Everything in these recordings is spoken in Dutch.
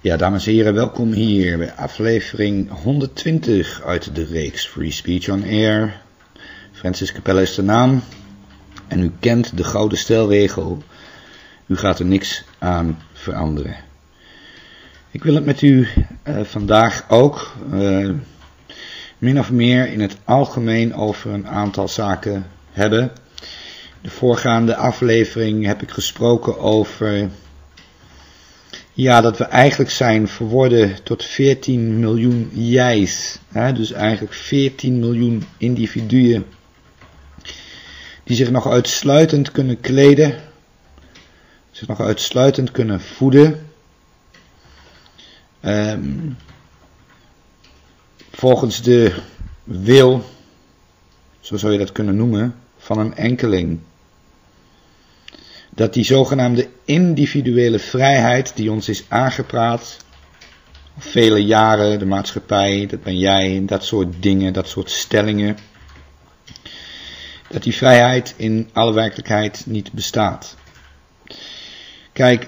Ja, dames en heren, welkom hier bij aflevering 120 uit de reeks Free Speech on Air. Francis Capelle is de naam en u kent de gouden stelregel. U gaat er niks aan veranderen. Ik wil het met u vandaag ook min of meer in het algemeen over een aantal zaken hebben. De voorgaande aflevering heb ik gesproken over dat we eigenlijk zijn verworden tot 14 miljoen jij's. Dus eigenlijk 14 miljoen individuen die zich nog uitsluitend kunnen kleden, zich nog uitsluitend kunnen voeden, volgens de wil, zo zou je dat kunnen noemen, van een enkeling. Dat die zogenaamde individuele vrijheid die ons is aangepraat, vele jaren, de maatschappij, dat ben jij, dat soort dingen, dat soort stellingen, dat die vrijheid in alle werkelijkheid niet bestaat. Kijk,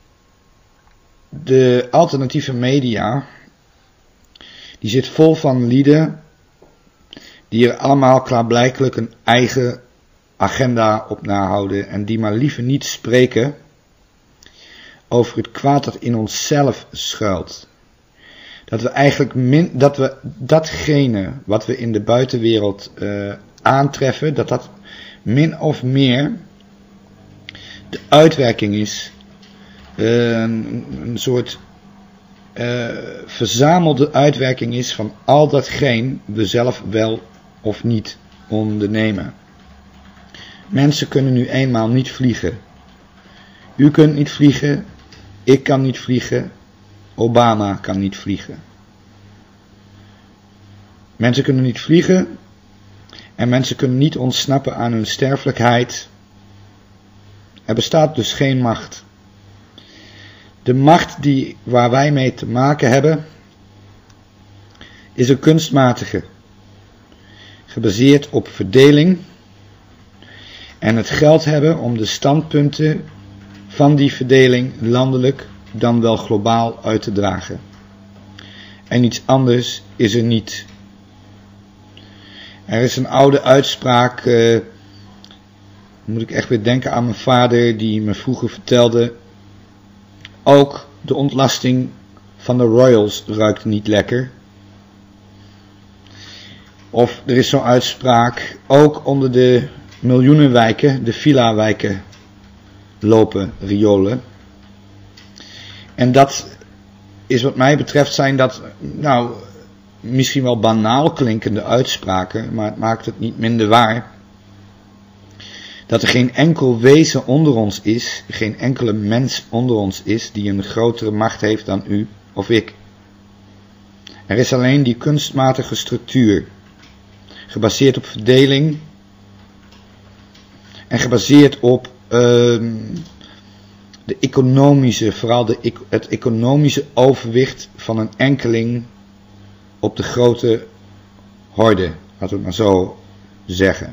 de alternatieve media, die zit vol van lieden die er allemaal klaarblijkelijk een eigen agenda op nahouden en die maar liever niet spreken over het kwaad dat in onszelf schuilt. Dat we eigenlijk datgene wat we in de buitenwereld aantreffen, dat min of meer de uitwerking is, een soort verzamelde uitwerking is van al datgene we zelf wel of niet ondernemen. Mensen kunnen nu eenmaal niet vliegen. U kunt niet vliegen, ik kan niet vliegen, Obama kan niet vliegen. Mensen kunnen niet vliegen en mensen kunnen niet ontsnappen aan hun sterfelijkheid. Er bestaat dus geen macht. De macht waar wij mee te maken hebben is een kunstmatige, gebaseerd op verdeling en het geld hebben om de standpunten van die verdeling landelijk dan wel globaal uit te dragen. En iets anders is er niet. Er is een oude uitspraak, moet ik echt weer denken aan mijn vader die me vroeger vertelde, ook de ontlasting van de royals ruikt niet lekker. Of er is zo'n uitspraak, ook onder de miljoenenwijken, de villa-wijken, lopen riolen. En dat is wat mij betreft zijn dat, misschien wel banaal klinkende uitspraken, maar het maakt het niet minder waar. Dat er geen enkel wezen onder ons is, geen enkele mens onder ons is, die een grotere macht heeft dan u of ik. Er is alleen die kunstmatige structuur, gebaseerd op verdeling en gebaseerd op de economische, vooral het economische overwicht van een enkeling op de grote horde, laten we het maar zo zeggen.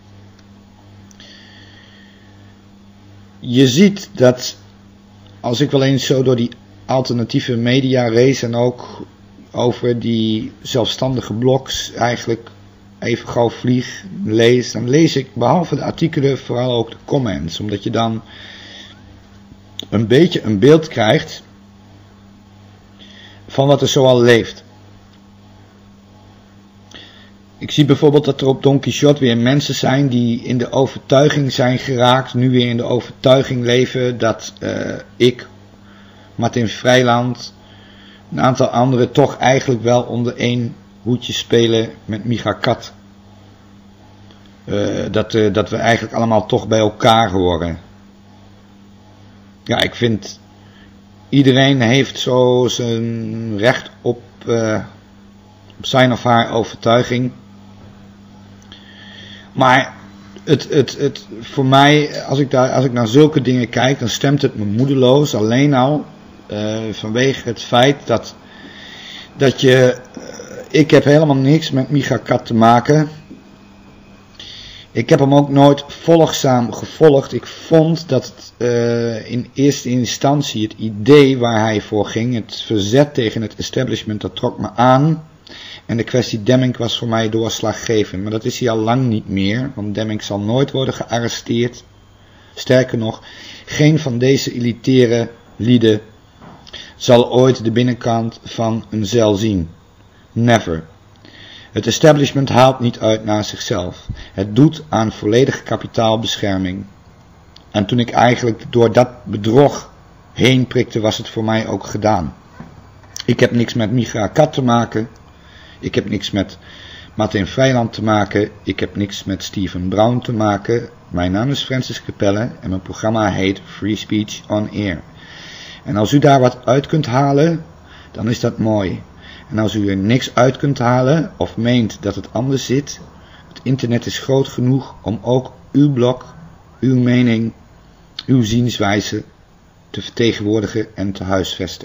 Je ziet dat, als ik wel eens zo door die alternatieve media race en ook over die zelfstandige blogs eigenlijk even gauw vlieg, lees, dan lees ik behalve de artikelen vooral ook de comments, omdat je dan een beetje een beeld krijgt van wat er zoal leeft. Ik zie bijvoorbeeld dat er op Don Quixote weer mensen zijn die in de overtuiging zijn geraakt, nu weer in de overtuiging leven dat ik, Martin Vrijland, een aantal anderen toch eigenlijk wel onder één hoedje spelen met Micha Kat. Dat we eigenlijk allemaal toch bij elkaar horen. Ja, ik vind iedereen heeft zo zijn recht op zijn of haar overtuiging. Maar voor mij, als ik naar zulke dingen kijk, dan stemt het me moedeloos. Alleen al vanwege het feit ik heb helemaal niks met Micha Kat te maken. Ik heb hem ook nooit volgzaam gevolgd. Ik vond dat het in eerste instantie het idee waar hij voor ging, het verzet tegen het establishment, dat trok me aan. En de kwestie Demmink was voor mij doorslaggevend. Maar dat is hij al lang niet meer, want Demmink zal nooit worden gearresteerd. Sterker nog, geen van deze elitaire lieden zal ooit de binnenkant van een cel zien. Never. Het establishment haalt niet uit naar zichzelf. Het doet aan volledige kapitaalbescherming. En toen ik eigenlijk door dat bedrog heen prikte, was het voor mij ook gedaan. Ik heb niks met Micha Kat te maken. Ik heb niks met Martin Vrijland te maken. Ik heb niks met Steven Brown te maken. Mijn naam is Francis Capelle en mijn programma heet Free Speech on Air. En als u daar wat uit kunt halen, dan is dat mooi. En als u er niks uit kunt halen of meent dat het anders zit, het internet is groot genoeg om ook uw blog, uw mening, uw zienswijze te vertegenwoordigen en te huisvesten.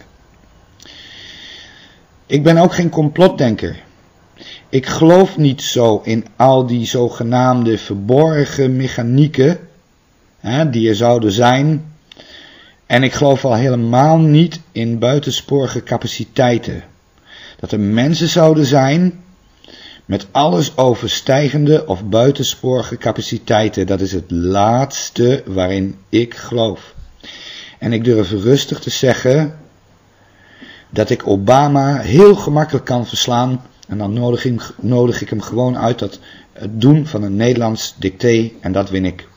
Ik ben ook geen complotdenker. Ik geloof niet zo in al die zogenaamde verborgen mechanieken die er zouden zijn. En ik geloof al helemaal niet in buitensporige capaciteiten. Dat er mensen zouden zijn met alles overstijgende of buitensporige capaciteiten. Dat is het laatste waarin ik geloof. En ik durf rustig te zeggen dat ik Obama heel gemakkelijk kan verslaan. En dan nodig ik hem gewoon uit tot het doen van een Nederlands dicté en dat win ik.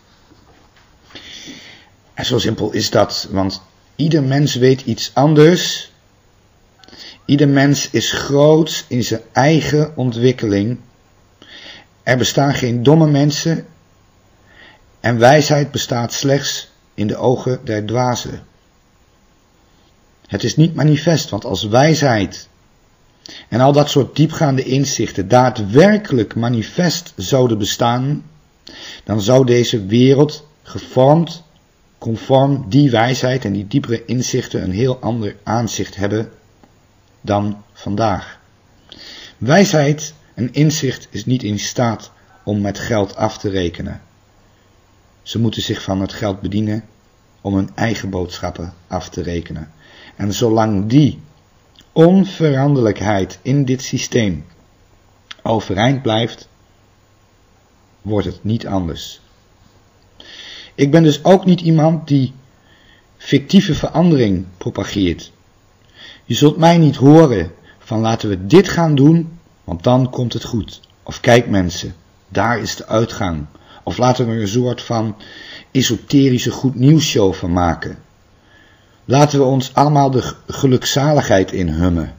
En zo simpel is dat, want ieder mens weet iets anders. Ieder mens is groot in zijn eigen ontwikkeling. Er bestaan geen domme mensen en wijsheid bestaat slechts in de ogen der dwazen. Het is niet manifest, want als wijsheid en al dat soort diepgaande inzichten daadwerkelijk manifest zouden bestaan, dan zou deze wereld gevormd, conform die wijsheid en die diepere inzichten een heel ander aanzicht hebben dan vandaag. Wijsheid en inzicht is niet in staat om met geld af te rekenen. Ze moeten zich van het geld bedienen om hun eigen boodschappen af te rekenen. En zolang die onveranderlijkheid in dit systeem overeind blijft, wordt het niet anders. Ik ben dus ook niet iemand die fictieve verandering propageert. Je zult mij niet horen van laten we dit gaan doen, want dan komt het goed. Of kijk mensen, daar is de uitgang. Of laten we er een soort van esoterische goed nieuws show van maken. Laten we ons allemaal de gelukzaligheid inhummen.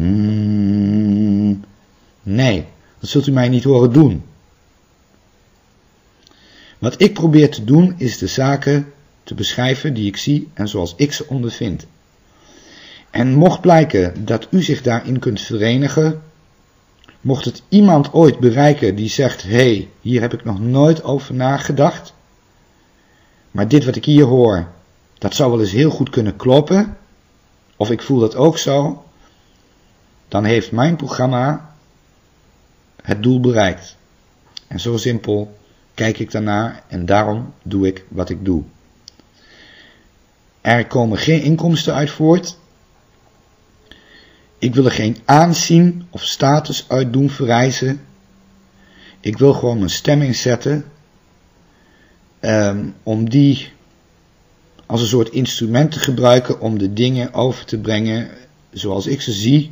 Nee, dat zult u mij niet horen doen. Wat ik probeer te doen is de zaken te beschrijven die ik zie en zoals ik ze ondervind. En mocht blijken dat u zich daarin kunt verenigen, mocht het iemand ooit bereiken die zegt, hé, hier heb ik nog nooit over nagedacht, maar dit wat ik hier hoor, dat zou wel eens heel goed kunnen kloppen, of ik voel dat ook zo, dan heeft mijn programma het doel bereikt. En zo simpel kijk ik daarnaar en daarom doe ik wat ik doe. Er komen geen inkomsten uit voort. Ik wil er geen aanzien of status uit doen verrijzen. Ik wil gewoon mijn stem inzetten om die als een soort instrument te gebruiken om de dingen over te brengen zoals ik ze zie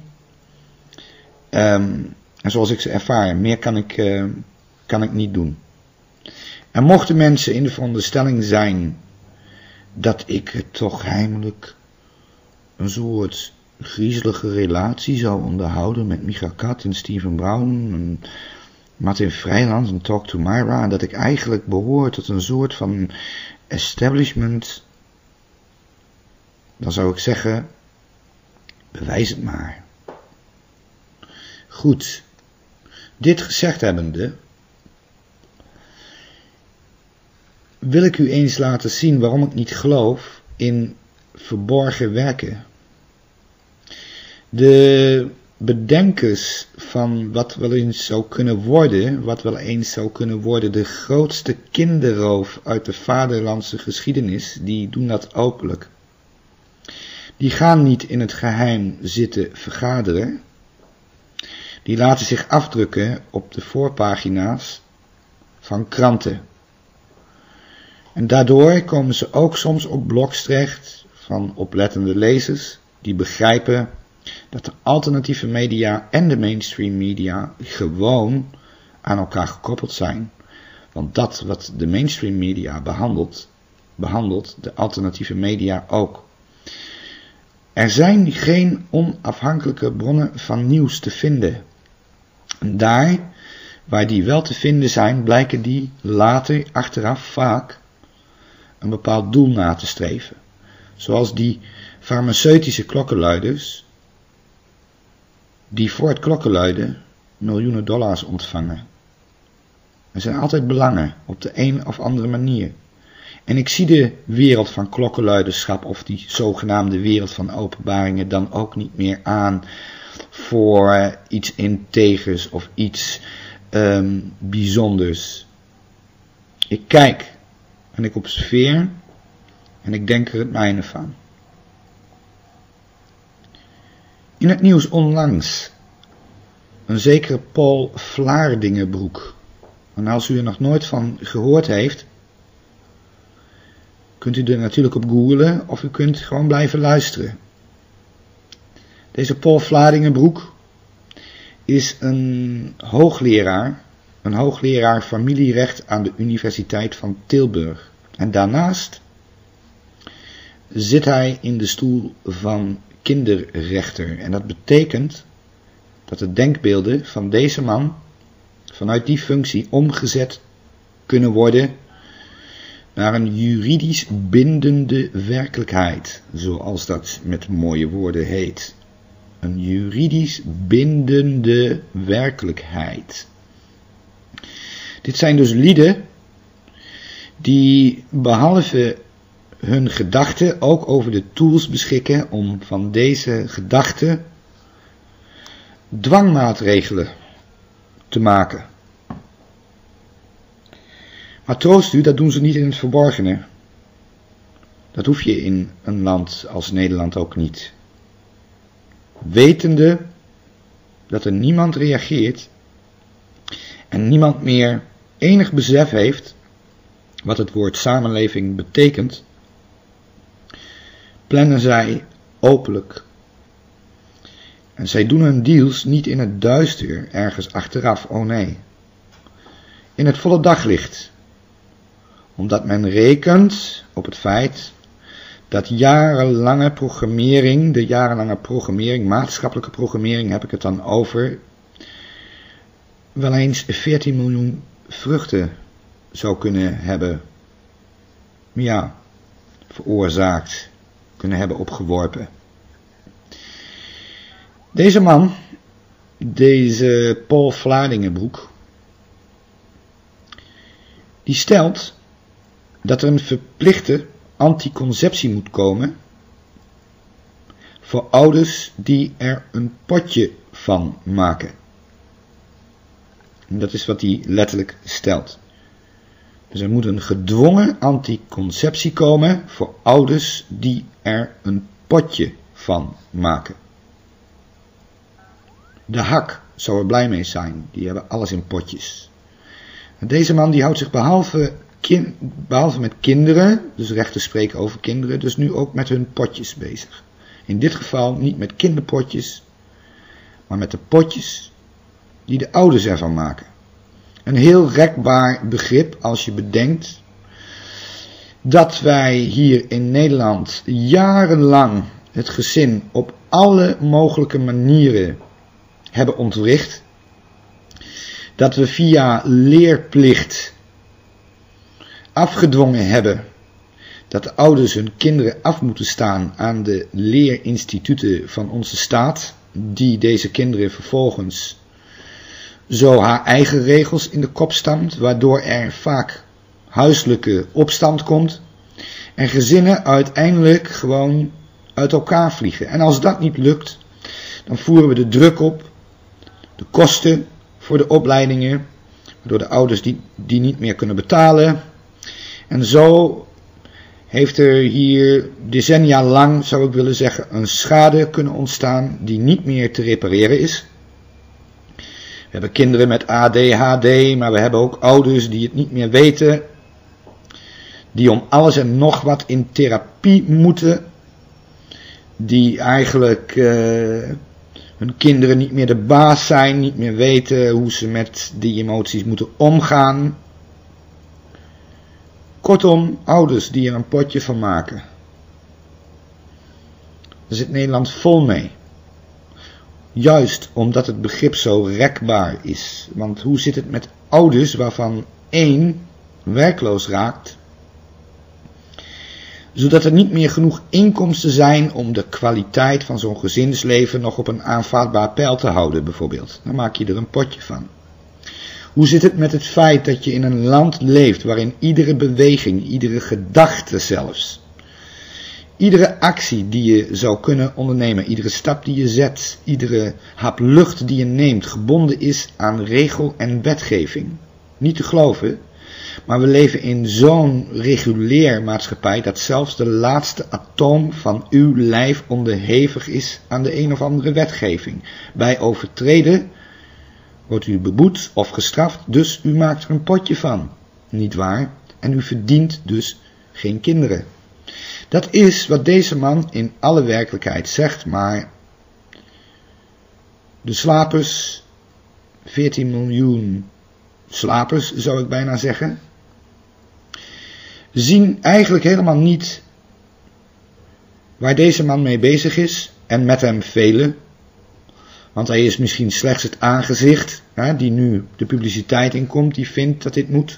en zoals ik ze ervaar. Meer kan ik niet doen. En mochten mensen in de veronderstelling zijn dat ik toch heimelijk een soort griezelige relatie zou onderhouden met Micha Kat en Steven Brown en Martin Vrijland en Talk to Myra, en dat ik eigenlijk behoor tot een soort van establishment, dan zou ik zeggen, bewijs het maar. Goed, dit gezegd hebbende, wil ik u eens laten zien waarom ik niet geloof in verborgen werken. De bedenkers van wat wel eens zou kunnen worden de grootste kinderroof uit de vaderlandse geschiedenis, die doen dat openlijk. Die gaan niet in het geheim zitten vergaderen. Die laten zich afdrukken op de voorpagina's van kranten. En daardoor komen ze ook soms op blogs terecht van oplettende lezers die begrijpen dat de alternatieve media en de mainstream media gewoon aan elkaar gekoppeld zijn. Want dat wat de mainstream media behandelt de alternatieve media ook. Er zijn geen onafhankelijke bronnen van nieuws te vinden. En daar waar die wel te vinden zijn, blijken die later achteraf vaak een bepaald doel na te streven. Zoals die farmaceutische klokkenluiders die voor het klokkenluiden miljoenen dollars ontvangen. Er zijn altijd belangen op de een of andere manier. En ik zie de wereld van klokkenluiderschap of die zogenaamde wereld van openbaringen dan ook niet meer aan voor iets integers of iets bijzonders. Ik kijk en ik observeer en ik denk er het mijne van. In het nieuws onlangs een zekere Paul Vlaardingenbroek. En als u er nog nooit van gehoord heeft, kunt u er natuurlijk op googlen of u kunt gewoon blijven luisteren. Deze Paul Vlaardingenbroek is een hoogleraar familierecht aan de Universiteit van Tilburg. En daarnaast zit hij in de stoel van kinderrechter. En dat betekent dat de denkbeelden van deze man vanuit die functie omgezet kunnen worden naar een juridisch bindende werkelijkheid, zoals dat met mooie woorden heet. Een juridisch bindende werkelijkheid. Dit zijn dus lieden die behalve hun gedachten ook over de tools beschikken om van deze gedachten dwangmaatregelen te maken. Maar troost u, dat doen ze niet in het verborgene. Dat hoef je in een land als Nederland ook niet. Wetende dat er niemand reageert en niemand meer enig besef heeft wat het woord samenleving betekent, plannen zij openlijk. En zij doen hun deals niet in het duister, ergens achteraf, oh nee. In het volle daglicht. Omdat men rekent op het feit dat de jarenlange programmering, maatschappelijke programmering heb ik het dan over, wel eens 14 miljoen vruchten zou kunnen hebben, veroorzaakt, kunnen hebben opgeworpen. Deze man, deze Paul Vlaardingenbroek, die stelt dat er een verplichte anticonceptie moet komen voor ouders die er een potje van maken. En dat is wat hij letterlijk stelt. Dus er moet een gedwongen anticonceptie komen voor ouders die er een potje van maken. De Hak zou er blij mee zijn, die hebben alles in potjes. En deze man die houdt zich behalve met kinderen, dus rechten spreken over kinderen, dus nu ook met hun potjes bezig. In dit geval niet met kinderpotjes, maar met de potjes die de ouders ervan maken. Een heel rekbaar begrip als je bedenkt dat wij hier in Nederland jarenlang het gezin op alle mogelijke manieren hebben ontwricht. Dat we via leerplicht afgedwongen hebben dat de ouders hun kinderen af moeten staan aan de leerinstituten van onze staat, die deze kinderen vervolgens zo haar eigen regels in de kop stampt, waardoor er vaak huiselijke opstand komt en gezinnen uiteindelijk gewoon uit elkaar vliegen. En als dat niet lukt, Dan voeren we de druk op, de kosten voor de opleidingen, door de ouders die niet meer kunnen betalen. En zo heeft er hier decennia lang, zou ik willen zeggen, een schade kunnen ontstaan die niet meer te repareren is. We hebben kinderen met ADHD, maar we hebben ook ouders die het niet meer weten, die om alles en nog wat in therapie moeten, die eigenlijk hun kinderen niet meer de baas zijn, niet meer weten hoe ze met die emoties moeten omgaan. Kortom, ouders die er een potje van maken. Daar zit Nederland vol mee. Juist omdat het begrip zo rekbaar is. Want hoe zit het met ouders waarvan 1 werkloos raakt, zodat er niet meer genoeg inkomsten zijn om de kwaliteit van zo'n gezinsleven nog op een aanvaardbaar peil te houden bijvoorbeeld. Dan maak je er een potje van. Hoe zit het met het feit dat je in een land leeft waarin iedere beweging, iedere gedachte zelfs, iedere actie die je zou kunnen ondernemen, iedere stap die je zet, iedere hap lucht die je neemt, gebonden is aan regel en wetgeving? Niet te geloven, maar we leven in zo'n regulier maatschappij dat zelfs de laatste atoom van uw lijf onderhevig is aan de een of andere wetgeving. Bij overtreden wordt u beboet of gestraft, dus u maakt er een potje van. Niet waar? En u verdient dus geen kinderen. Dat is wat deze man in alle werkelijkheid zegt, maar de slapers, 14 miljoen slapers zou ik bijna zeggen, zien eigenlijk helemaal niet waar deze man mee bezig is en met hem velen. Want hij is misschien slechts het aangezicht, die nu de publiciteit inkomt, die vindt dat dit moet.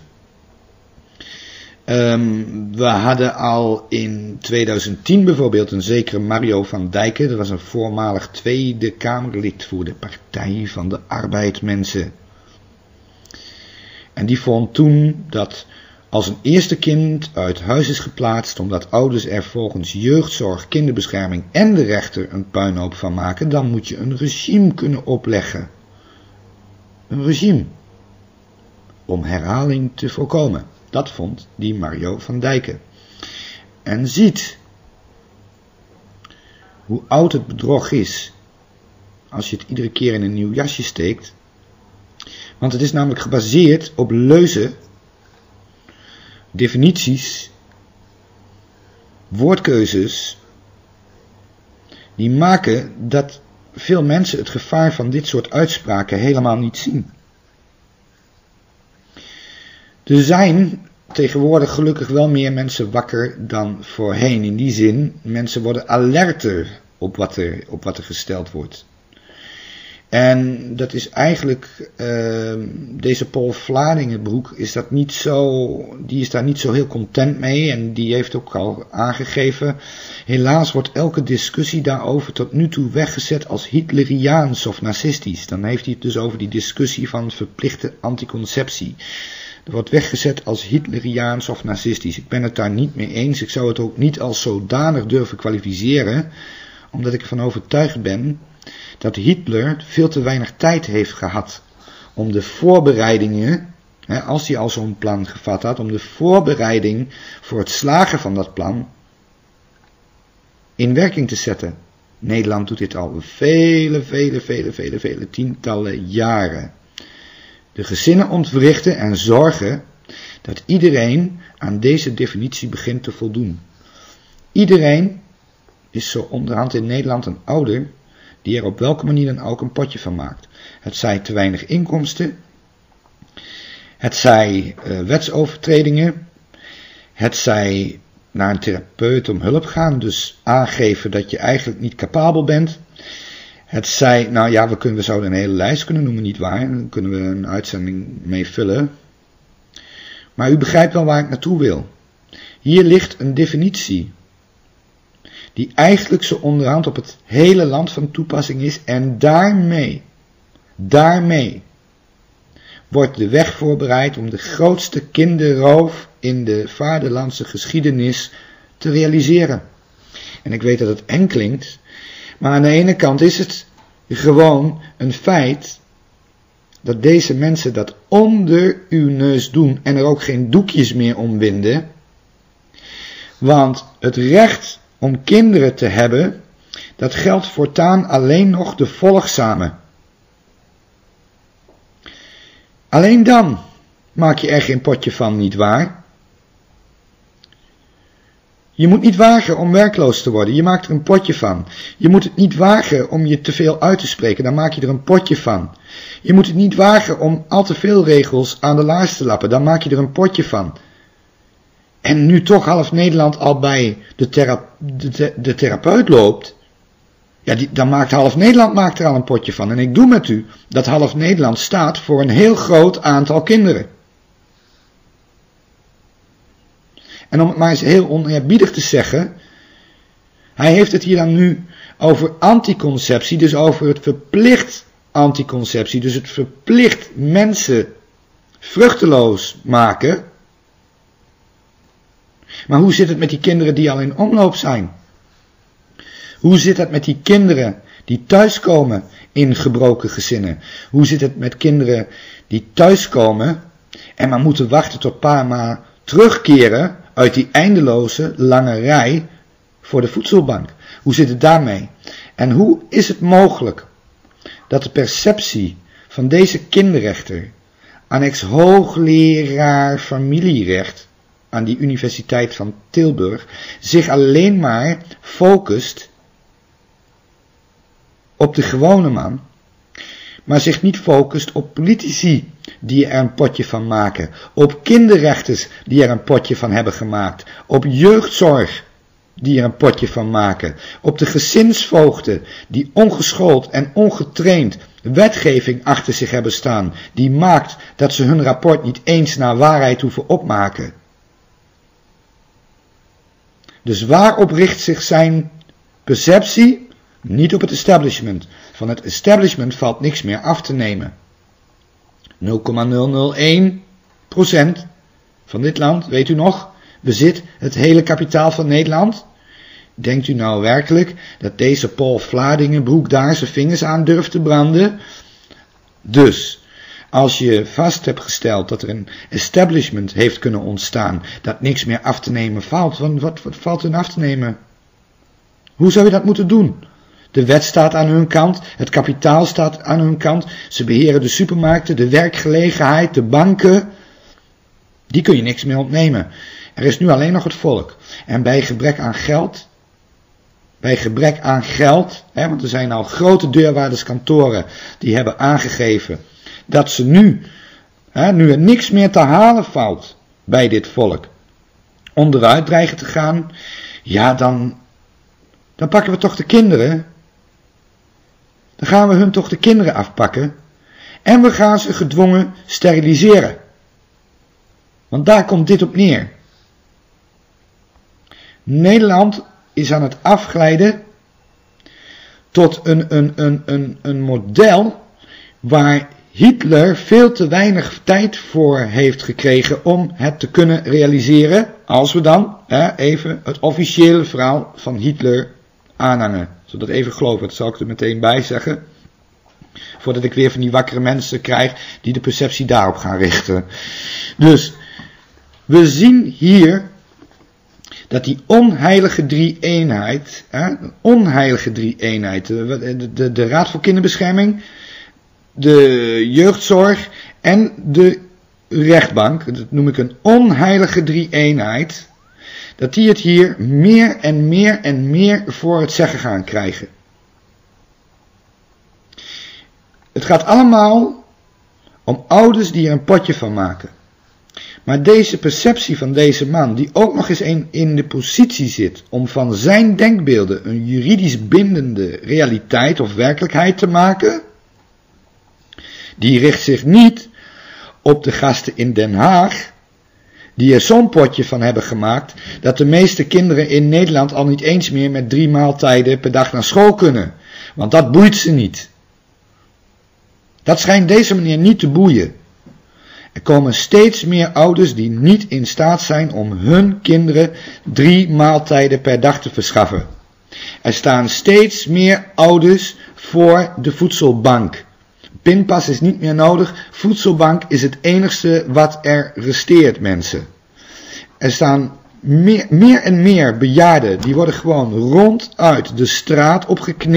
We hadden al in 2010 bijvoorbeeld een zekere Mario van Dijken. Dat was een voormalig Tweede Kamerlid voor de Partij van de Arbeid mensen. En die vond toen dat als een eerste kind uit huis is geplaatst omdat ouders er volgens jeugdzorg, kinderbescherming en de rechter een puinhoop van maken, dan moet je een regime kunnen opleggen. Een regime. Om herhaling te voorkomen. Dat vond die Mario van Dijken. En ziet hoe oud het bedrog is als je het iedere keer in een nieuw jasje steekt. Want het is namelijk gebaseerd op leuzen, definities, woordkeuzes, die maken dat veel mensen het gevaar van dit soort uitspraken helemaal niet zien. Er zijn tegenwoordig gelukkig wel meer mensen wakker dan voorheen. In die zin, mensen worden alerter op wat er gesteld wordt. En dat is eigenlijk, deze Paul Vlaardingenbroek die is daar niet zo heel content mee. En die heeft ook al aangegeven, helaas wordt elke discussie daarover tot nu toe weggezet als Hitleriaans of narcistisch. Dan heeft hij het dus over die discussie van verplichte anticonceptie. Er wordt weggezet als Hitleriaans of narcistisch. Ik ben het daar niet mee eens. Ik zou het ook niet als zodanig durven kwalificeren, omdat ik ervan overtuigd ben dat Hitler veel te weinig tijd heeft gehad om de voorbereidingen, als hij al zo'n plan gevat had, om de voorbereiding voor het slagen van dat plan in werking te zetten. Nederland doet dit al vele tientallen jaren. De gezinnen ontwrichten en zorgen dat iedereen aan deze definitie begint te voldoen. Iedereen is zo onderhand in Nederland een ouder die er op welke manier dan ook een potje van maakt. Het zij te weinig inkomsten, het zij wetsovertredingen, het zij naar een therapeut om hulp gaan, dus aangeven dat je eigenlijk niet capabel bent. Het zij, we zouden een hele lijst kunnen noemen, niet waar, dan kunnen we een uitzending mee vullen. Maar u begrijpt wel waar ik naartoe wil. Hier ligt een definitie die eigenlijk zo onderhand op het hele land van toepassing is en daarmee wordt de weg voorbereid om de grootste kinderroof in de vaderlandse geschiedenis te realiseren. En ik weet dat het eng klinkt, maar aan de ene kant is het gewoon een feit dat deze mensen dat onder uw neus doen en er ook geen doekjes meer om winden. Want het recht om kinderen te hebben, dat geldt voortaan alleen nog de volgzamen. Alleen dan maak je er geen potje van, nietwaar? Je moet niet wagen om werkloos te worden, je maakt er een potje van. Je moet het niet wagen om je te veel uit te spreken, dan maak je er een potje van. Je moet het niet wagen om al te veel regels aan de laars te lappen, dan maak je er een potje van. En nu toch half Nederland al bij de therapeut loopt, ja, dan maakt half Nederland er al een potje van. En ik doe met u dat half Nederland staat voor een heel groot aantal kinderen. En om het maar eens heel oneerbiedig te zeggen, hij heeft het hier dan nu over anticonceptie, dus over het verplicht anticonceptie, dus het verplicht mensen vruchteloos maken. Maar hoe zit het met die kinderen die al in omloop zijn? Hoe zit het met die kinderen die thuiskomen in gebroken gezinnen? Hoe zit het met kinderen die thuiskomen en maar moeten wachten tot pa en ma terugkeren uit die eindeloze lange rij voor de voedselbank? Hoe zit het daarmee? En hoe is het mogelijk dat de perceptie van deze kinderrechter, annex hoogleraar familierecht aan die Universiteit van Tilburg, zich alleen maar focust op de gewone man, maar zich niet focust op politici die er een potje van maken, op kinderrechters die er een potje van hebben gemaakt, op jeugdzorg die er een potje van maken, op de gezinsvoogden die ongeschoold en ongetraind wetgeving achter zich hebben staan, die maakt dat ze hun rapport niet eens naar waarheid hoeven opmaken. Dus waarop richt zich zijn perceptie? Niet op het establishment. Van het establishment valt niks meer af te nemen. 0,001% van dit land, weet u nog, bezit het hele kapitaal van Nederland. Denkt u nou werkelijk dat deze Paul Vladingenbroek daar zijn vingers aan durft te branden? Dus, als je vast hebt gesteld dat er een establishment heeft kunnen ontstaan, dat niks meer af te nemen valt, wat valt er af te nemen? Hoe zou je dat moeten doen? De wet staat aan hun kant, het kapitaal staat aan hun kant, ze beheren de supermarkten, de werkgelegenheid, de banken. Die kun je niks meer ontnemen. Er is nu alleen nog het volk. En bij gebrek aan geld, want er zijn al grote deurwaarderskantoren die hebben aangegeven dat ze nu er niks meer te halen valt bij dit volk, onderuit dreigen te gaan, ja dan pakken we toch de kinderen. Dan gaan we hun toch de kinderen afpakken. En we gaan ze gedwongen steriliseren. Want daar komt dit op neer. Nederland is aan het afglijden tot een model waar Hitler veel te weinig tijd voor heeft gekregen om het te kunnen realiseren. Als we dan even het officiële verhaal van Hitler aanhangen. Zodat even geloven, dat zal ik er meteen bij zeggen. Voordat ik weer van die wakkere mensen krijg die de perceptie daarop gaan richten. Dus, we zien hier dat die onheilige drie-eenheid, de Raad voor Kinderbescherming, de jeugdzorg en de rechtbank, dat noem ik een onheilige drie-eenheid, dat die het hier meer en meer en meer voor het zeggen gaan krijgen. Het gaat allemaal om ouders die er een potje van maken. Maar deze perceptie van deze man, die ook nog eens in de positie zit om van zijn denkbeelden een juridisch bindende realiteit of werkelijkheid te maken, die richt zich niet op de gasten in Den Haag, die er zo'n potje van hebben gemaakt, dat de meeste kinderen in Nederland al niet eens meer met 3 maaltijden per dag naar school kunnen. Want dat boeit ze niet. Dat schijnt deze meneer niet te boeien. Er komen steeds meer ouders die niet in staat zijn om hun kinderen 3 maaltijden per dag te verschaffen. Er staan steeds meer ouders voor de voedselbank. Pinpas is niet meer nodig. Voedselbank is het enigste wat er resteert, mensen. Er staan meer en meer bejaarden. Die worden gewoon ronduit de straat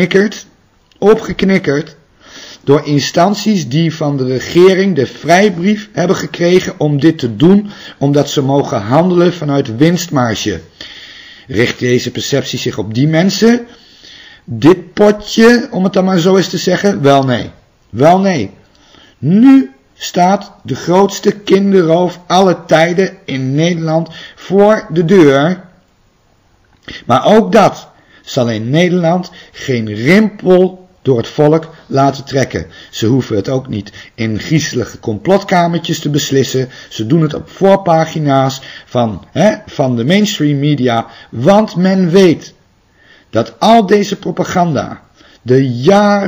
opgeknikkerd. Door instanties die van de regering de vrijbrief hebben gekregen om dit te doen. Omdat ze mogen handelen vanuit winstmarge. Richt deze perceptie zich op die mensen? Dit potje, om het dan maar zo eens te zeggen? Wel nee. Wel nee. Nu staat de grootste kinderroof aller tijden in Nederland voor de deur. Maar ook dat zal in Nederland geen rimpel door het volk laten trekken. Ze hoeven het ook niet in griezelige complotkamertjes te beslissen. Ze doen het op voorpagina's van de mainstream media. Want men weet dat al deze propaganda, dat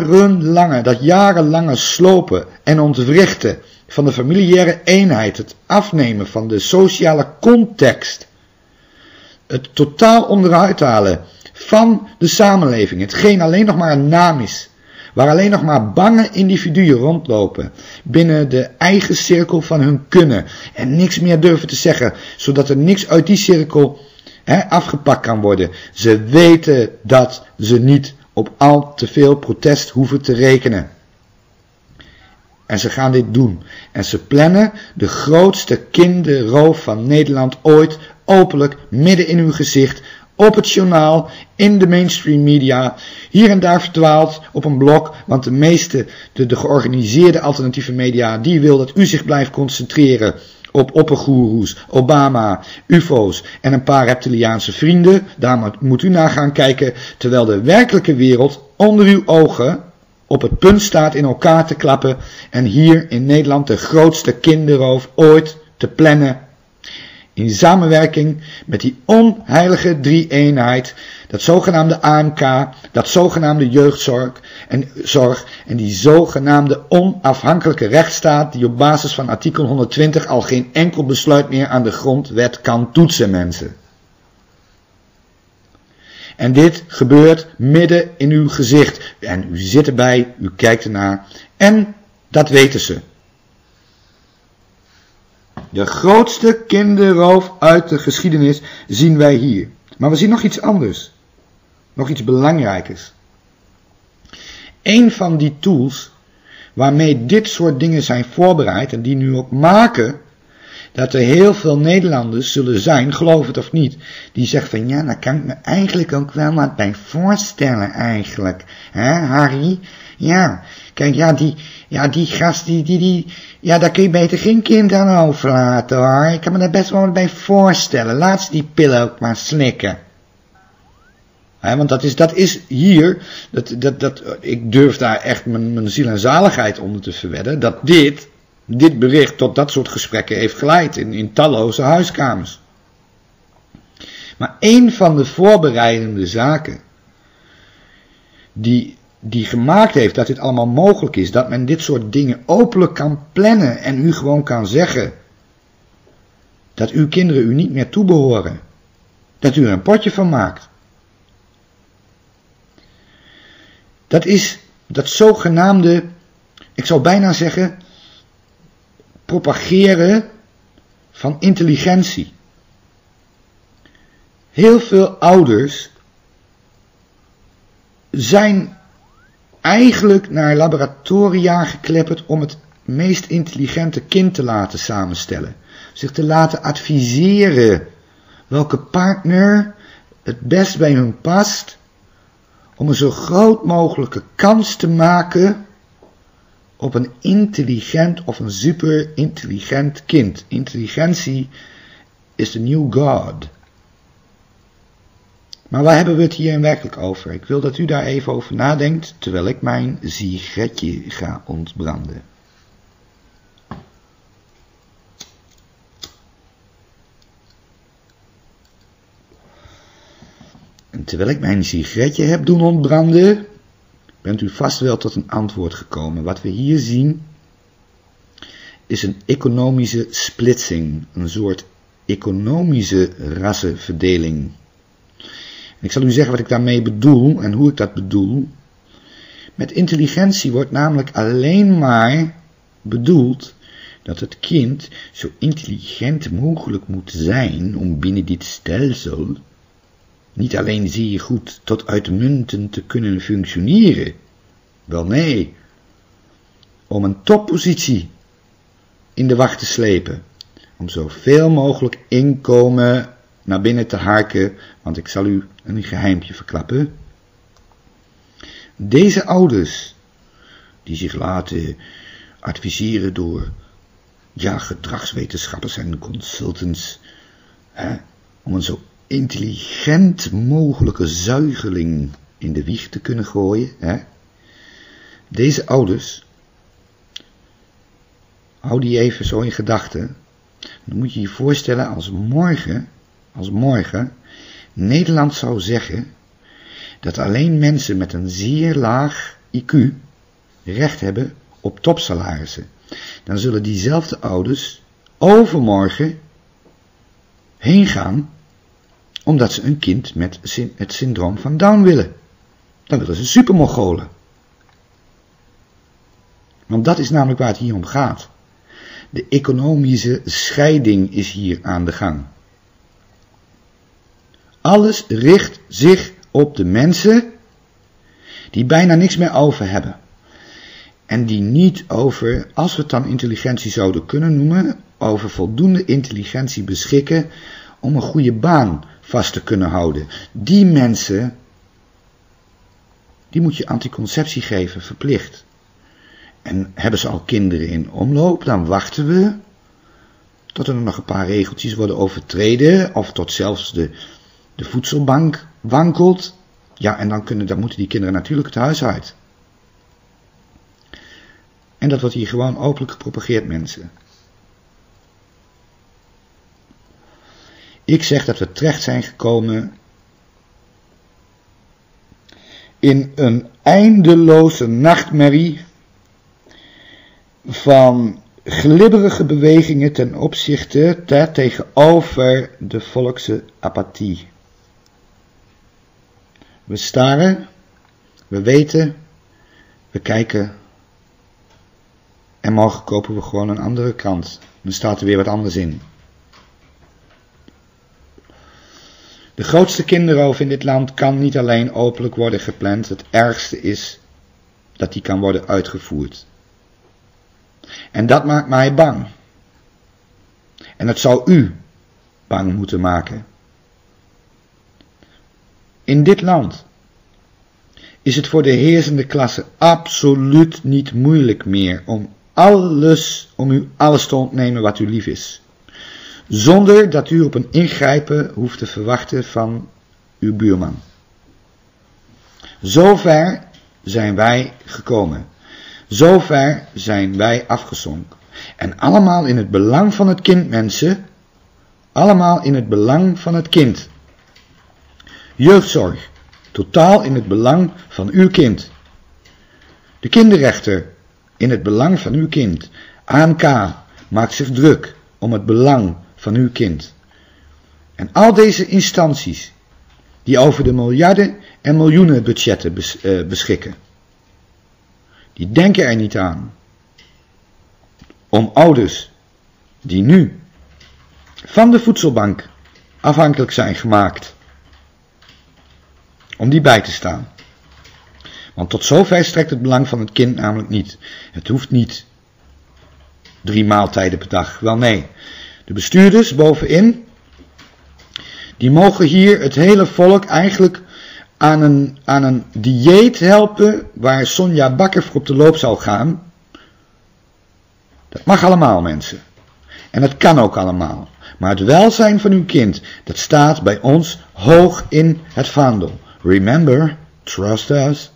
jarenlange slopen en ontwrichten van de familiaire eenheid, het afnemen van de sociale context, het totaal onderuit halen van de samenleving, hetgeen alleen nog maar een naam is, waar alleen nog maar bange individuen rondlopen, binnen de eigen cirkel van hun kunnen, en niks meer durven te zeggen, zodat er niks uit die cirkel afgepakt kan worden. Ze weten dat ze niet op al te veel protest hoeven te rekenen. En ze gaan dit doen. En ze plannen de grootste kinderroof van Nederland ooit openlijk midden in uw gezicht, op het journaal, in de mainstream media, hier en daar verdwaald op een blog, want de meeste, de georganiseerde alternatieve media, die wil dat u zich blijft concentreren op oppergoeroes, Obama, ufo's en een paar reptiliaanse vrienden. Daar moet u naar gaan kijken, terwijl de werkelijke wereld onder uw ogen op het punt staat in elkaar te klappen en hier in Nederland de grootste kinderroof ooit te plannen. In samenwerking met die onheilige drie-eenheid, dat zogenaamde AMK, dat zogenaamde jeugdzorg en die zogenaamde onafhankelijke rechtsstaat die op basis van artikel 120 al geen enkel besluit meer aan de grondwet kan toetsen, mensen. En dit gebeurt midden in uw gezicht. En u zit erbij, u kijkt ernaar en dat weten ze. De grootste kinderroof uit de geschiedenis zien wij hier. Maar we zien nog iets anders. Nog iets belangrijkers. Een van die tools waarmee dit soort dingen zijn voorbereid en die nu ook maken dat er heel veel Nederlanders zullen zijn, geloof het of niet, die zeggen van ja, daar kan ik me eigenlijk ook wel wat bij voorstellen eigenlijk. Hè, Harry? Ja, kijk, die gast, daar kun je beter geen kind aan overlaten hoor. Ik kan me daar best wel wat bij voorstellen. Laat ze die pillen ook maar slikken. Want dat is hier, ik durf daar echt mijn ziel en zaligheid onder te verwedden, dat dit bericht tot dat soort gesprekken heeft geleid in talloze huiskamers. Maar een van de voorbereidende zaken die gemaakt heeft dat dit allemaal mogelijk is, dat men dit soort dingen openlijk kan plannen en u gewoon kan zeggen dat uw kinderen u niet meer toebehoren, dat u er een potje van maakt. Dat is dat zogenaamde, ik zou bijna zeggen, propageren van intelligentie. Heel veel ouders zijn eigenlijk naar laboratoria geklepperd om het meest intelligente kind te laten samenstellen. Zich te laten adviseren welke partner het best bij hun past, om een zo groot mogelijke kans te maken op een intelligent of een super intelligent kind. Intelligentie is the new God. Maar waar hebben we het hier werkelijk over? Ik wil dat u daar even over nadenkt, terwijl ik mijn sigaretje ga ontbranden. En terwijl ik mijn sigaretje heb doen ontbranden, bent u vast wel tot een antwoord gekomen. Wat we hier zien is een economische splitsing, een soort economische rassenverdeling. Ik zal u zeggen wat ik daarmee bedoel en hoe ik dat bedoel. Met intelligentie wordt namelijk alleen maar bedoeld dat het kind zo intelligent mogelijk moet zijn om binnen dit stelsel niet alleen zeer goed tot uitmuntend te kunnen functioneren. Wel nee, om een toppositie in de wacht te slepen, om zoveel mogelijk inkomen naar binnen te harken, want ik zal u een geheimpje verklappen. Deze ouders, die zich laten adviseren door gedragswetenschappers en consultants, om een zo intelligent mogelijke zuigeling in de wieg te kunnen gooien. Deze ouders, hou die even zo in gedachten. Dan moet je je voorstellen als morgen Nederland zou zeggen dat alleen mensen met een zeer laag IQ recht hebben op topsalarissen. Dan zullen diezelfde ouders overmorgen heen gaan omdat ze een kind met het syndroom van Down willen. Dan willen ze supermongolen. Want dat is namelijk waar het hier om gaat. De economische scheiding is hier aan de gang. Alles richt zich op de mensen die bijna niks meer over hebben. En die niet over, als we het dan intelligentie zouden kunnen noemen, over voldoende intelligentie beschikken om een goede baan vast te kunnen houden. Die mensen, die moet je anticonceptie geven, verplicht. En hebben ze al kinderen in omloop, dan wachten we tot er nog een paar regeltjes worden overtreden, of tot zelfs de voedselbank wankelt. Ja, en dan moeten die kinderen natuurlijk het huis uit. En dat wordt hier gewoon openlijk gepropageerd, mensen. Ik zeg dat we terecht zijn gekomen in een eindeloze nachtmerrie van glibberige bewegingen ten opzichte tegenover de volkse apathie. We staren, we weten, we kijken en morgen kopen we gewoon een andere krant. Dan staat er weer wat anders in. De grootste kinderroof in dit land kan niet alleen openlijk worden gepland. Het ergste is dat die kan worden uitgevoerd. En dat maakt mij bang. En het zou u bang moeten maken. In dit land is het voor de heersende klasse absoluut niet moeilijk meer om u alles te ontnemen wat u lief is. Zonder dat u op een ingrijpen hoeft te verwachten van uw buurman. Zover zijn wij gekomen. Zover zijn wij afgezonken. En allemaal in het belang van het kind, mensen. Allemaal in het belang van het kind. Jeugdzorg. Totaal in het belang van uw kind. De kinderrechter. In het belang van uw kind. AMK maakt zich druk om het belang van uw kind. En al deze instanties die over de miljarden en miljoenen budgetten beschikken, die denken er niet aan om ouders die nu van de voedselbank afhankelijk zijn gemaakt, om die bij te staan. Want tot zover strekt het belang van het kind namelijk niet. Het hoeft niet 3 maaltijden per dag. Wel nee. De bestuurders bovenin, die mogen hier het hele volk eigenlijk aan een dieet helpen waar Sonja Bakker voor op de loop zal gaan. Dat mag allemaal, mensen. En dat kan ook allemaal. Maar het welzijn van uw kind, dat staat bij ons hoog in het vaandel. Remember, trust us.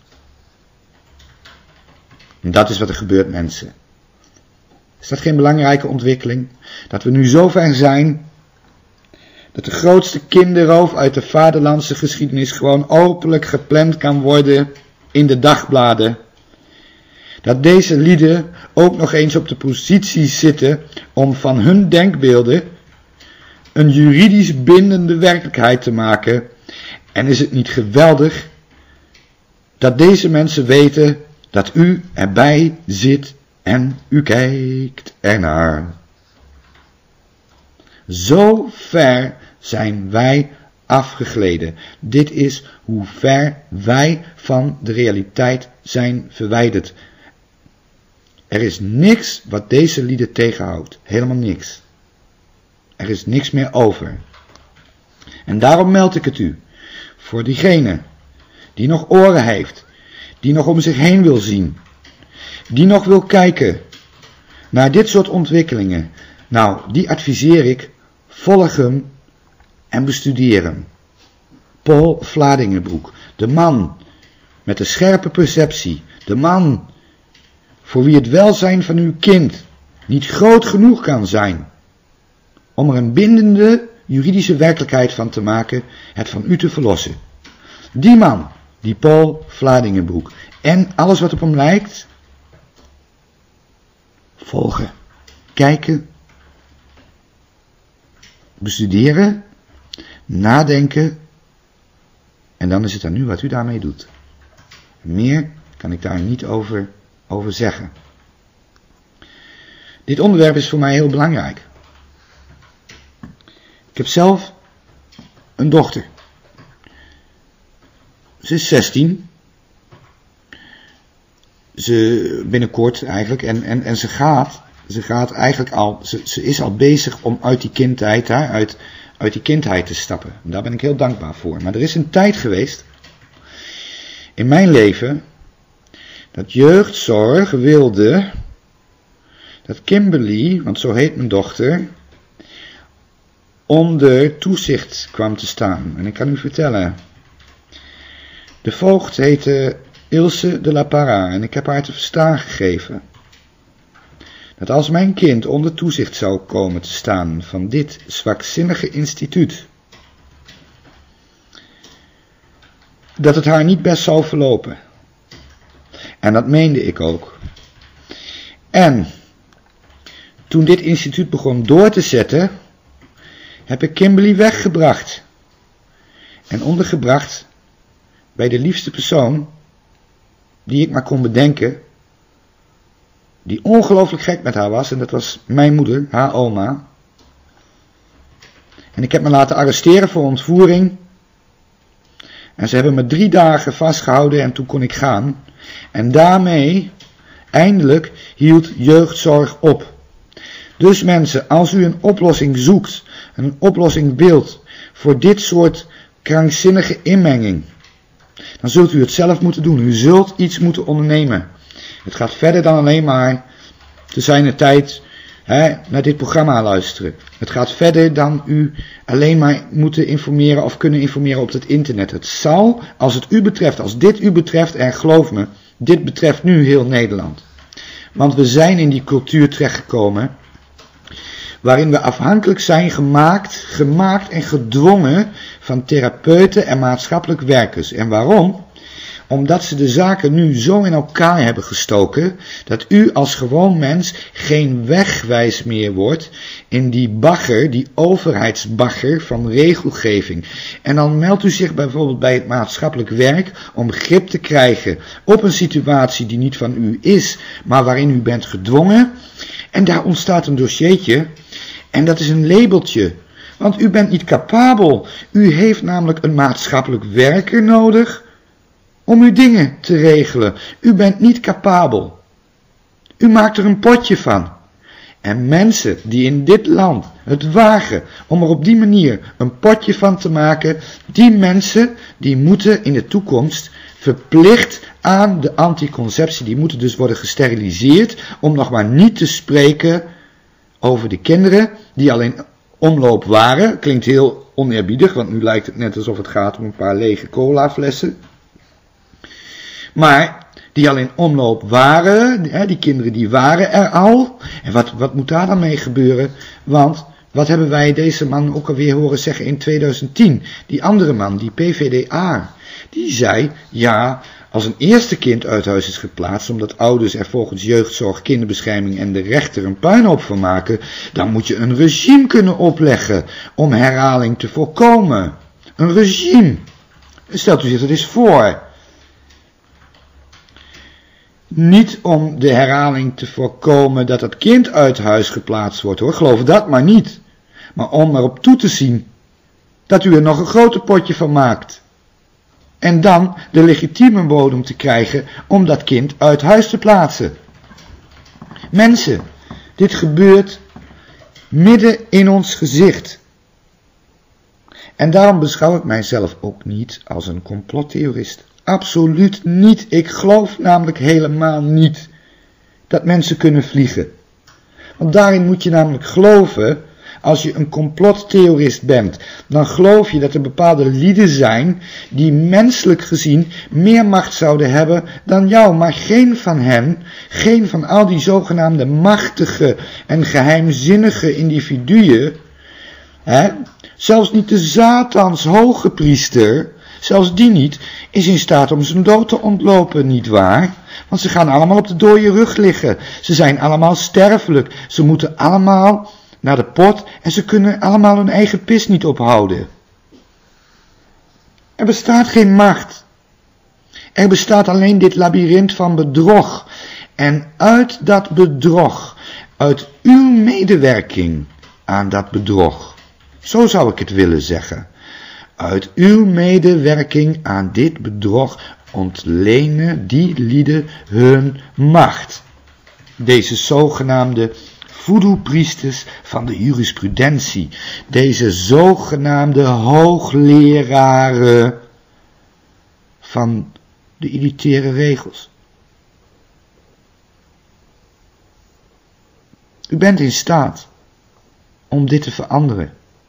En dat is wat er gebeurt, mensen. Is dat geen belangrijke ontwikkeling? Dat we nu zover zijn dat de grootste kinderroof uit de vaderlandse geschiedenis gewoon openlijk gepland kan worden in de dagbladen. Dat deze lieden ook nog eens op de positie zitten om van hun denkbeelden een juridisch bindende werkelijkheid te maken. En is het niet geweldig dat deze mensen weten dat u erbij zit en u kijkt ernaar. Zo ver zijn wij afgegleden. Dit is hoe ver wij van de realiteit zijn verwijderd. Er is niks wat deze lieden tegenhoudt. Helemaal niks. Er is niks meer over. En daarom meld ik het u. Voor diegene die nog oren heeft. Die nog om zich heen wil zien. Die nog wil kijken naar dit soort ontwikkelingen. Nou, die adviseer ik. Volg hem en bestudeer hem. Paul Vladingenbroek. De man met de scherpe perceptie. De man voor wie het welzijn van uw kind niet groot genoeg kan zijn om er een bindende juridische werkelijkheid van te maken, het van u te verlossen. Die man, die Paul Vladingenbroek. En alles wat op hem lijkt, volgen, kijken, bestuderen, nadenken, en dan is het aan u wat u daarmee doet. Meer kan ik daar niet over zeggen. Dit onderwerp is voor mij heel belangrijk. Ik heb zelf een dochter. Ze is 16. Ze binnenkort eigenlijk. En ze gaat eigenlijk al. Ze is al bezig om uit die kindheid, uit die kindheid te stappen. En daar ben ik heel dankbaar voor. Maar er is een tijd geweest in mijn leven dat jeugdzorg wilde dat Kimberly, want zo heet mijn dochter, onder toezicht kwam te staan. En ik kan u vertellen, de voogd heette Ilse de la Parra en ik heb haar te verstaan gegeven dat als mijn kind onder toezicht zou komen te staan van dit zwakzinnige instituut, dat het haar niet best zou verlopen. En dat meende ik ook. En toen dit instituut begon door te zetten, heb ik Kimberly weggebracht. En ondergebracht bij de liefste persoon die ik maar kon bedenken, die ongelooflijk gek met haar was, en dat was mijn moeder, haar oma. En ik heb me laten arresteren voor ontvoering. En ze hebben me 3 dagen vastgehouden en toen kon ik gaan. En daarmee, eindelijk, hield jeugdzorg op. Dus mensen, als u een oplossing zoekt, een oplossing wilt voor dit soort krankzinnige inmenging, dan zult u het zelf moeten doen. U zult iets moeten ondernemen. Het gaat verder dan alleen maar te zijner tijd naar dit programma luisteren. Het gaat verder dan u alleen maar moeten informeren of kunnen informeren op het internet. Het zal, als het u betreft, als dit u betreft, en geloof me, dit betreft nu heel Nederland. Want we zijn in die cultuur terechtgekomen waarin we afhankelijk zijn gemaakt en gedwongen van therapeuten en maatschappelijk werkers. En waarom? Omdat ze de zaken nu zo in elkaar hebben gestoken, dat u als gewoon mens geen wegwijs meer wordt in die bagger, die overheidsbagger van regelgeving. En dan meldt u zich bijvoorbeeld bij het maatschappelijk werk om grip te krijgen op een situatie die niet van u is, maar waarin u bent gedwongen. En daar ontstaat een dossiertje en dat is een labeltje. Want u bent niet capabel. U heeft namelijk een maatschappelijk werker nodig om uw dingen te regelen. U bent niet capabel. U maakt er een potje van. En mensen die in dit land het wagen om er op die manier een potje van te maken, die mensen die moeten in de toekomst verplicht aan de anticonceptie, die moeten dus worden gesteriliseerd, om nog maar niet te spreken over de kinderen die al in omloop waren. Klinkt heel oneerbiedig, want nu lijkt het net alsof het gaat om een paar lege colaflessen. Maar die al in omloop waren, die kinderen die waren er al. En wat moet daar dan mee gebeuren? Want wat hebben wij deze man ook alweer horen zeggen in 2010? Die andere man, die PvdA, die zei, ja, als een eerste kind uit huis is geplaatst, omdat ouders er volgens jeugdzorg, kinderbescherming en de rechter een puinhoop van maken, dan moet je een regime kunnen opleggen om herhaling te voorkomen. Een regime. Stelt u zich dat eens voor. Niet om de herhaling te voorkomen dat het kind uit huis geplaatst wordt, hoor. Geloof dat maar niet. Maar om erop toe te zien dat u er nog een groter potje van maakt. En dan de legitieme bodem te krijgen om dat kind uit huis te plaatsen. Mensen, dit gebeurt midden in ons gezicht. En daarom beschouw ik mijzelf ook niet als een complottheorist. Absoluut niet. Ik geloof namelijk helemaal niet dat mensen kunnen vliegen. Want daarin moet je namelijk geloven, als je een complottheorist bent, dan geloof je dat er bepaalde lieden zijn die menselijk gezien meer macht zouden hebben dan jou. Maar geen van hen, geen van al die zogenaamde machtige en geheimzinnige individuen, zelfs niet de Satans hoge priester, zelfs die niet, is in staat om zijn dood te ontlopen, nietwaar? Want ze gaan allemaal op de dode rug liggen. Ze zijn allemaal sterfelijk. Ze moeten allemaal naar de pot en ze kunnen allemaal hun eigen pis niet ophouden. Er bestaat geen macht. Er bestaat alleen dit labyrint van bedrog. En uit dat bedrog, uit uw medewerking aan dat bedrog, zo zou ik het willen zeggen, uit uw medewerking aan dit bedrog ontlenen die lieden hun macht. Deze zogenaamde voodoo-priesters van de jurisprudentie, deze zogenaamde hoogleraren van de elitaire regels. U bent in staat om dit te veranderen.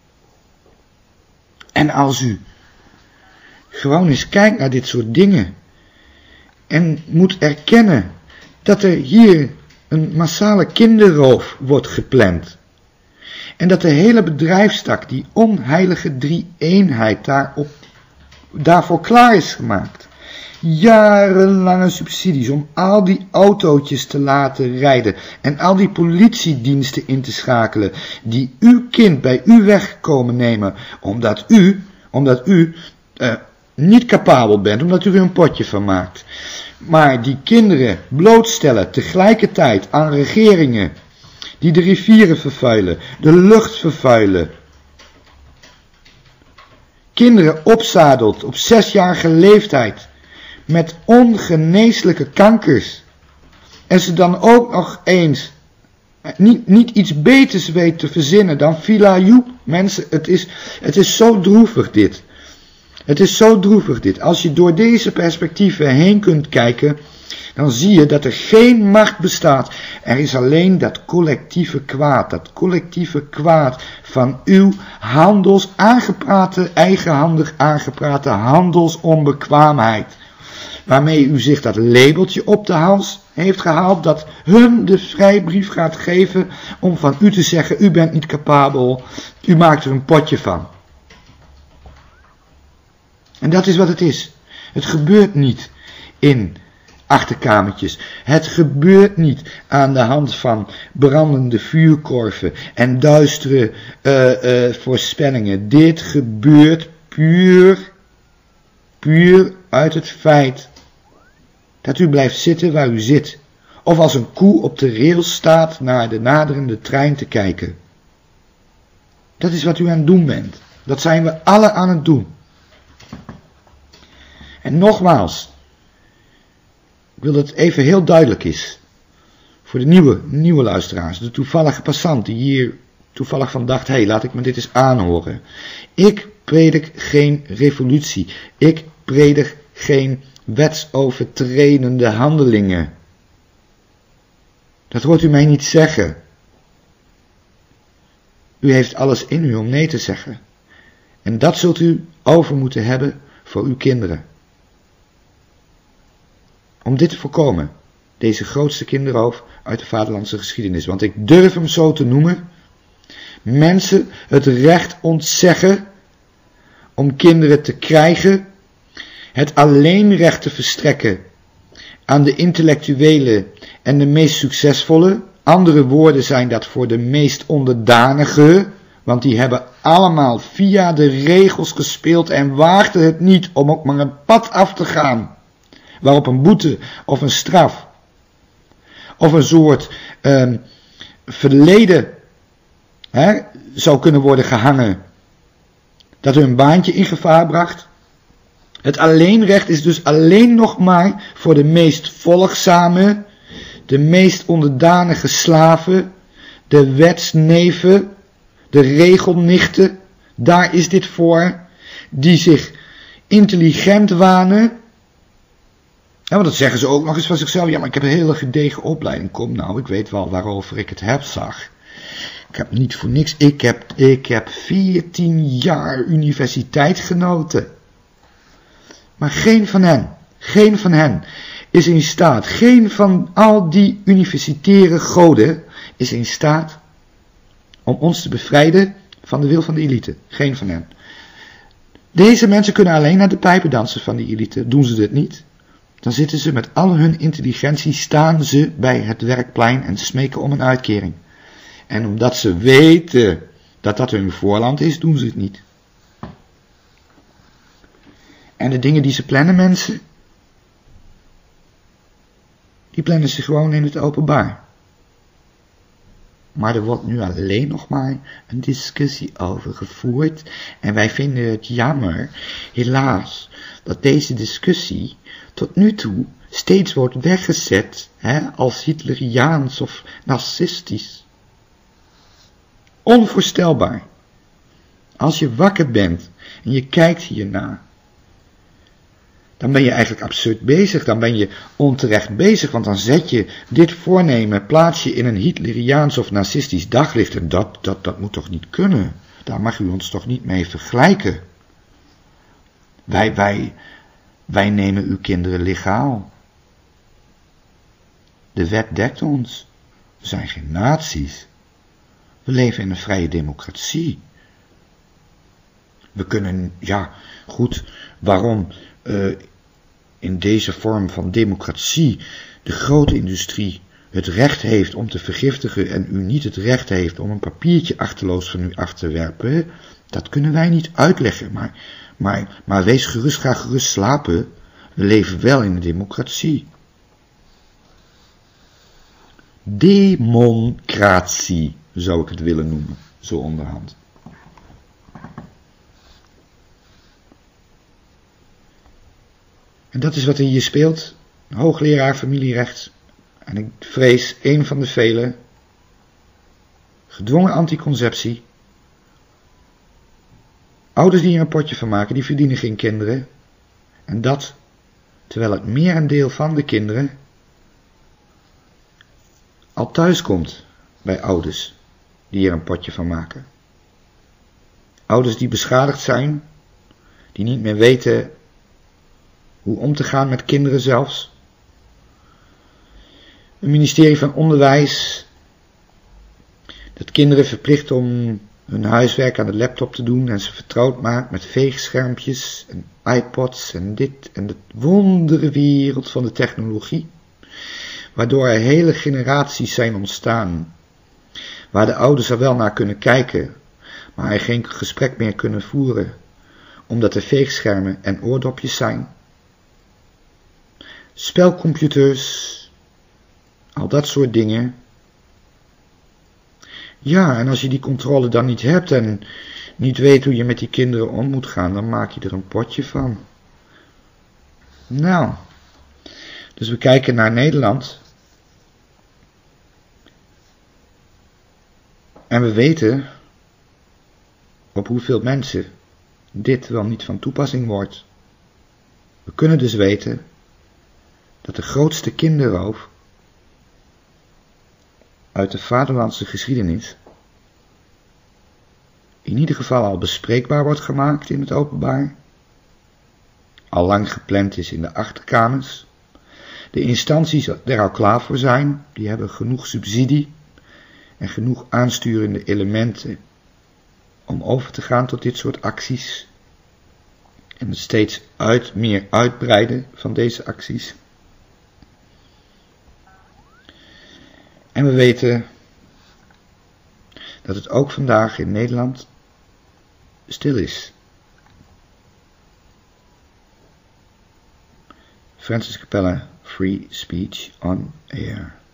En als u gewoon eens kijkt naar dit soort dingen en moet erkennen dat er hier een massale kinderroof wordt gepland en dat de hele bedrijfstak, die onheilige drie-eenheid daarvoor klaar is gemaakt. Jarenlange subsidies om al die autootjes te laten rijden en al die politiediensten in te schakelen die uw kind bij u wegkomen nemen omdat u niet capabel bent, omdat u er een potje van maakt. Maar die kinderen blootstellen tegelijkertijd aan regeringen die de rivieren vervuilen, de lucht vervuilen. Kinderen opzadeld op 6-jarige leeftijd met ongeneeslijke kankers. En ze dan ook nog eens niet iets beters weet te verzinnen dan Villa Joep. Mensen, het is zo droevig dit. Het is zo droevig dit. Als je door deze perspectieven heen kunt kijken, dan zie je dat er geen macht bestaat. Er is alleen dat collectieve kwaad van uw eigenhandig aangeprate handelsonbekwaamheid. Waarmee u zich dat labeltje op de hals heeft gehaald, dat hun de vrijbrief gaat geven om van u te zeggen, u bent niet capabel, u maakt er een potje van. En dat is wat het is. Het gebeurt niet in achterkamertjes. Het gebeurt niet aan de hand van brandende vuurkorven en duistere voorspellingen. Dit gebeurt puur uit het feit dat u blijft zitten waar u zit. Of als een koe op de rails staat naar de naderende trein te kijken. Dat is wat u aan het doen bent. Dat zijn we alle aan het doen. En nogmaals, ik wil dat het even heel duidelijk is. Voor de nieuwe luisteraars, de toevallige passant die hier toevallig van dacht, laat ik me dit eens aanhoren. Ik predik geen revolutie. Ik predik geen wetsovertredende handelingen. Dat hoort u mij niet zeggen. U heeft alles in u om nee te zeggen. En dat zult u over moeten hebben voor uw kinderen. Om dit te voorkomen, deze grootste kinderroof uit de vaderlandse geschiedenis. Want ik durf hem zo te noemen. Mensen het recht ontzeggen om kinderen te krijgen. Het alleenrecht te verstrekken aan de intellectuele en de meest succesvolle. Andere woorden zijn dat voor de meest onderdanige. Want die hebben allemaal via de regels gespeeld en waagden het niet om ook maar een pad af te gaan. Waarop een boete of een straf of een soort verleden zou kunnen worden gehangen. Dat hun baantje in gevaar bracht. Het alleenrecht is dus alleen nog maar voor de meest volgzame, de meest onderdanige slaven, de wetsneven, de regelnichten. Daar is dit voor, die zich intelligent wanen. Ja, want dat zeggen ze ook nog eens van zichzelf. Ja, maar ik heb een hele gedegen opleiding. Kom nou, ik weet wel waarover ik het heb, zag. Ik heb niet voor niks. Ik heb 14 jaar universiteit genoten. Maar geen van hen is in staat, geen van al die universitaire goden is in staat om ons te bevrijden van de wil van de elite. Geen van hen. Deze mensen kunnen alleen naar de pijpen dansen van die elite. Doen ze dit niet, dan zitten ze met al hun intelligentie, staan ze bij het werkplein en smeken om een uitkering. En omdat ze weten dat dat hun voorland is, doen ze het niet. En de dingen die ze plannen, mensen, die plannen ze gewoon in het openbaar. Maar er wordt nu alleen nog maar een discussie over gevoerd. En wij vinden het jammer, helaas, dat deze discussie tot nu toe steeds wordt weggezet als Hitleriaans of narcistisch. Onvoorstelbaar. Als je wakker bent en je kijkt hiernaar, dan ben je eigenlijk absurd bezig, dan ben je onterecht bezig, want dan zet je dit voornemen, plaats je in een Hitleriaans of narcistisch daglicht en dat moet toch niet kunnen? Daar mag u ons toch niet mee vergelijken? Wij nemen uw kinderen legaal. De wet dekt ons. We zijn geen nazi's. We leven in een vrije democratie. We kunnen, ja, goed, waarom in deze vorm van democratie de grote industrie het recht heeft om te vergiftigen en u niet het recht heeft om een papiertje achterloos van u af te werpen, dat kunnen wij niet uitleggen, maar wees gerust, ga gerust slapen, we leven wel in een democratie. Democratie zou ik het willen noemen, zo onderhand. En dat is wat er hier speelt, hoogleraar familierecht, en ik vrees een van de vele, gedwongen anticonceptie. Ouders die er een potje van maken, die verdienen geen kinderen, en dat terwijl het merendeel van de kinderen al thuis komt bij ouders die er een potje van maken. Ouders die beschadigd zijn, die niet meer weten hoe om te gaan met kinderen zelfs. Een ministerie van Onderwijs dat kinderen verplicht om hun huiswerk aan de laptop te doen en ze vertrouwd maakt met veegschermpjes en iPods en dit en de wondere wereld van de technologie, waardoor er hele generaties zijn ontstaan, waar de ouders er wel naar kunnen kijken, maar er geen gesprek meer kunnen voeren, omdat er veegschermen en oordopjes zijn. Spelcomputers, al dat soort dingen. Ja, en als je die controle dan niet hebt en niet weet hoe je met die kinderen om moet gaan, dan maak je er een potje van. Nou, dus we kijken naar Nederland. En we weten op hoeveel mensen dit wel niet van toepassing wordt. We kunnen dus weten dat de grootste kinderroof uit de vaderlandse geschiedenis in ieder geval al bespreekbaar wordt gemaakt in het openbaar, al lang gepland is in de achterkamers. De instanties er al klaar voor zijn, die hebben genoeg subsidie en genoeg aansturende elementen om over te gaan tot dit soort acties en het steeds meer uitbreiden van deze acties. En we weten dat het ook vandaag in Nederland stil is. Francis Capella, Free Speech on Air.